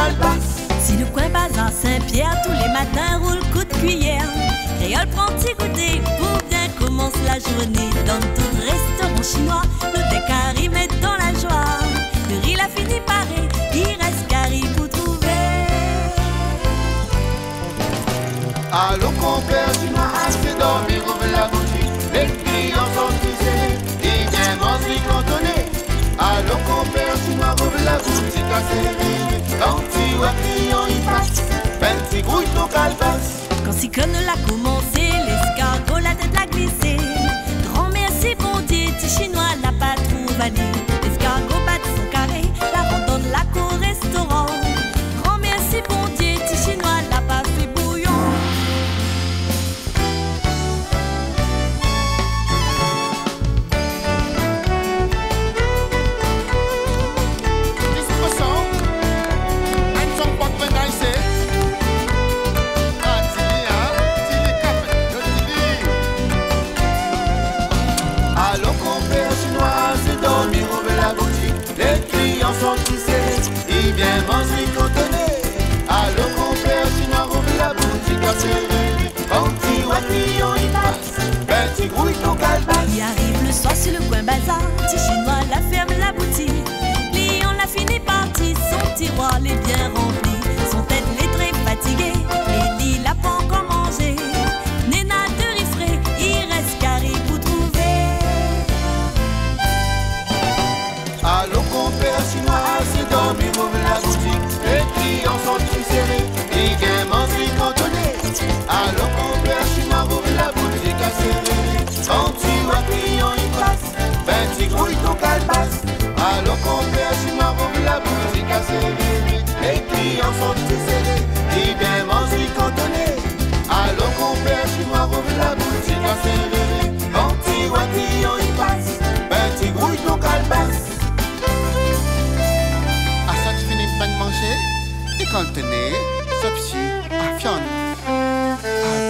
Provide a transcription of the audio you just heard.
calebasse. Si le coin bazar Saint-Pierre tous les matins roule coup de cuillère, Créole prend petit goûter pour bien commence la journée. Dans tout restaurant chinois, le décari met dans la joie. Le riz l'a fini paré, il reste carré pour trouver. Allô compère chinois, assez dormi, ouvre la boutique. Les clients sont usés, ils viennent manger cantonné. Allô compère chinois, ouvre la boutique à serrer. Quand tu vois client il passe, ben petit grouille ton calebasse. Quand Cyclone l'a commencé, l'escargot la tête l'a glissé. Grand merci bon Dieu, petit chinois l'a pas trop valé. L'escargot bat son carré, la randonne la cour restaurant. Grand merci bon Dieu, petit chinois l'a pas fait bouillon. Les clients sont tissés, ils viennent manger cantonné. Allô compère chinois, ouvre la boutique à serrer. Quand tu vois client il passe, ben tu grouilles ton calebasse. Il arrive le soir sur le coin bazar, petit chinois la ferme la boutique. Client l'a fini parti, son tiroir l'est bien rempli. Son tête l'est très fatiguée, et il l'a pas encore mangé. Néna de riz frais, il reste carré pour trouver. Allô compère chinois, assez dormi, ouvre la boutique. Les clients sont tous serrés, ils viennent manger cantonné. Allô compère chinois, ouvre la boutique à serrer. Quand tu vois client il passe, ben tu grouilles ton calebasse. Allô compère chinois, ouvre la boutique à serrer. Les clients sont tous serrés, ils viennent manger cantonné. Allô compère chinois, ouvre la boutique à serrer. Quand tu vois client il passe, ben tu grouilles ton calebasse. Manger, et contenez, sauf si, à fion.